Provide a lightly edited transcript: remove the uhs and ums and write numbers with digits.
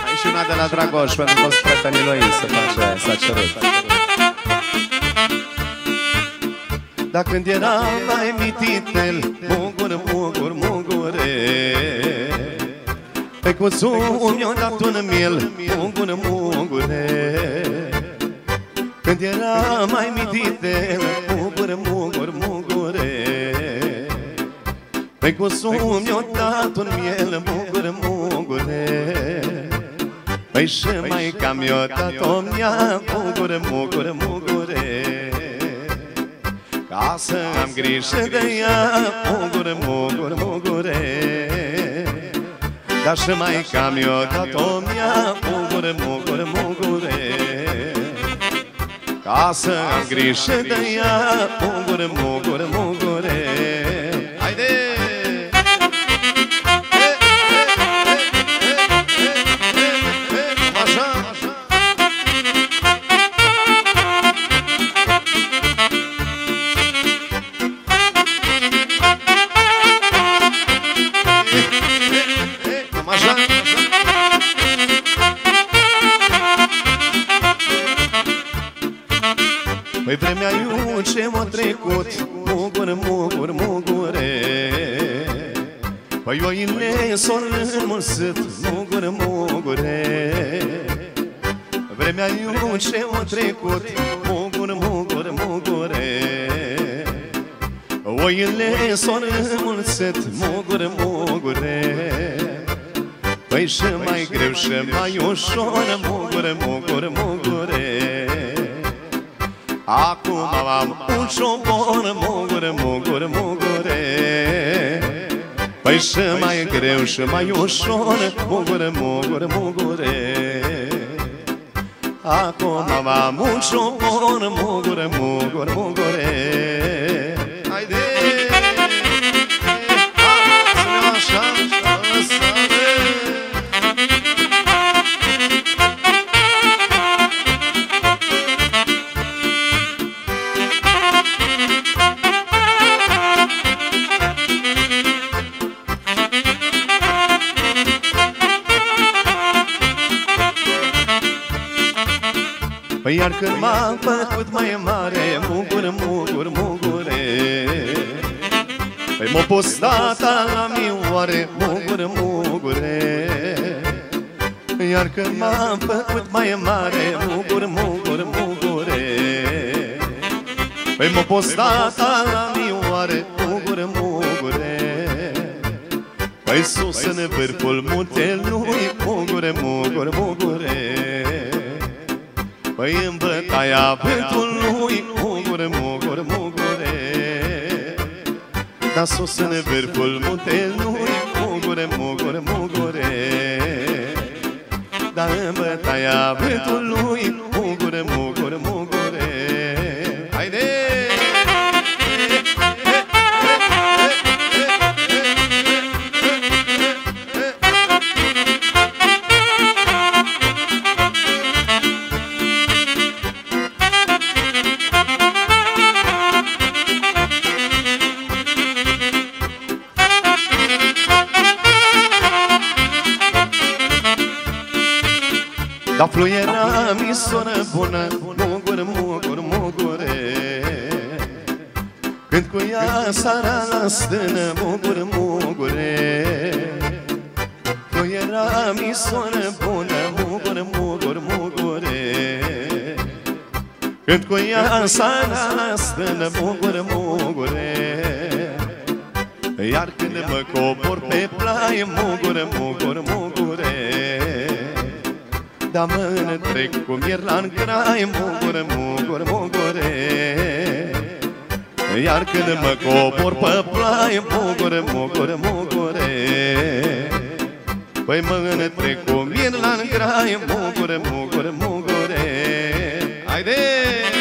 Și una de la Dragoș, pentru toți prietenii lui s-a cerut. Dar când era mai mititel, mugur, mugur, mugure, pe cuțul mi-a dat un miel, mugur, mugure. Când era mai mititel, mugur, mugur, mugure, pe cuțul mi-a dat un miel, mugur, mugure. Păi și maica mi-a dat-o mea, mugure, mugure, mugure, ca să am grijă de ea, mugure, mugure, mugure. Dar și maica mi-a dat-o mea, mugure, mugure, mugure, ca să am grijă de ea, mugure, mugure, mugure. Haide! Păi vremea iu ce m-a trecut, mugur, mugur, mugure. Păi oile s-o înmulțit, mugur, mugure. Vremea iu ce m-a trecut, mugur, mugur, mugure. Oile s-o înmulțit, mugur, mugure. Păi și mai greu și mai ușor, mugur, mugur, mugure. Acum am un șomor, mugure, mugure, mugure. Păi și mai greu și mai ușor, mugure, mugure, mugure. Acum am un șomor, mugure, mugure, mugure. Haide! Să-ne așa, păi iar când m-am făcut mai mare, mugur, mugur, mugure. Păi m-a pus tata la mioare, mugur, mugure. Iar când m-am făcut mai mare, mugur, mugur, mugure. Păi m-a pus tata la mioare, mugur, mugure. Păi sus în vârful muntelui, mugure, mugure, mugure. Păi în bătaia vântului, mugure, mugure, mugure. Dar sus în vârful muntelui, mugure, mugure, mugure. Dar în bătaia vântului, mugure, mugure, mugure. Haide! Dar fluiera mi soră bună, mugur, mugur, mugure. Când cu ea sara la stână, mugur, mugure. Fluiera mi soră bună, mugur, mugur, mugure. Când cu ea sara la stână, mugur, mugure. Iar când mă cobor pe plaie, mugur, mugur, mugure. Dar mă întrec cum ieri la-n grai, mugure, mugure, mugure. Iar când mă cobor pe plaie, mugure, mugure, mugure. Păi mă întrec cum ieri la-n grai, mugure, mugure, mugure. Haide!